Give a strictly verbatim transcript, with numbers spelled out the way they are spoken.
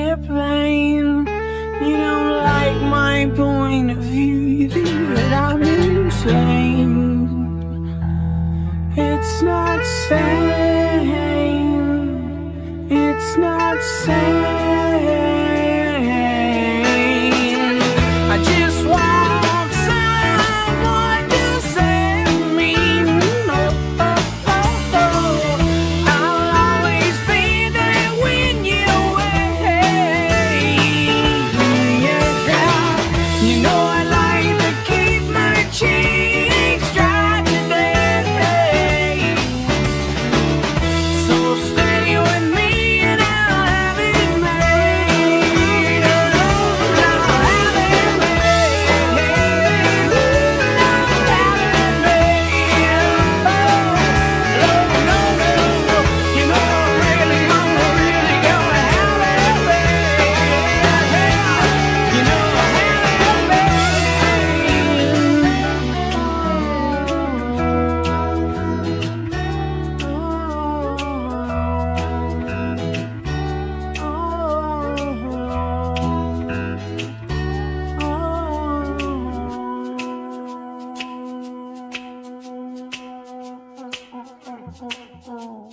airplane. You don't like my point of view, you think that I'm insane. It's not sane, it's not sane. I just want someone to save me. Oh, oh, oh, oh. I'll always be there when you're away. Yeah, you know I like to keep my cheeks dry today. So stay with me and I'll have it made. I'll have it made. I'll have it made. Oh, no, no, no. You know I'm really, I'm really gonna have it made. You know I'll have it made.